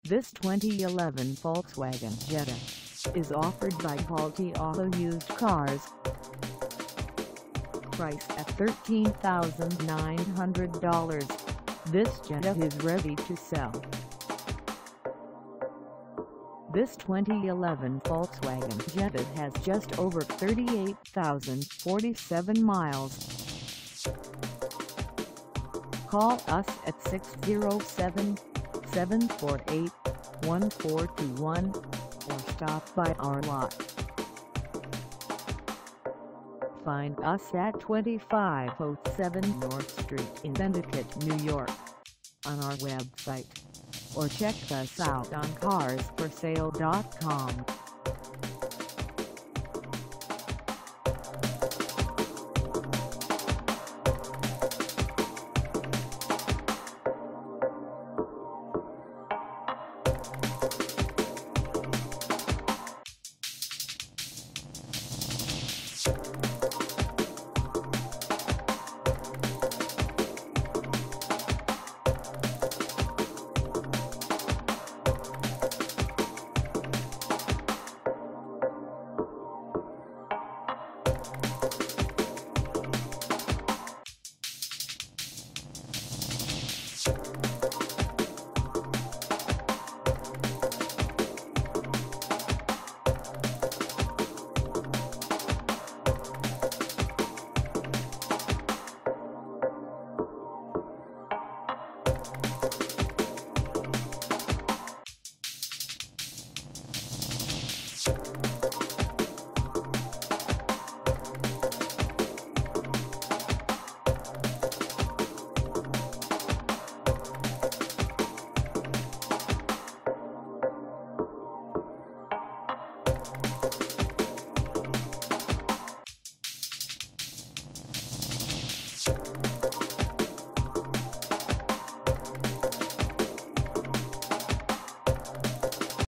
This 2011 Volkswagen Jetta is offered by Quality Auto Used Cars. Price at $13,900. This Jetta is ready to sell. This 2011 Volkswagen Jetta has just over 38,047 miles. Call us at 607-748-1421 or stop by our lot. Find us at 2507 North Street in Endicott, New York, on our website, or check us out on carsforsale.com.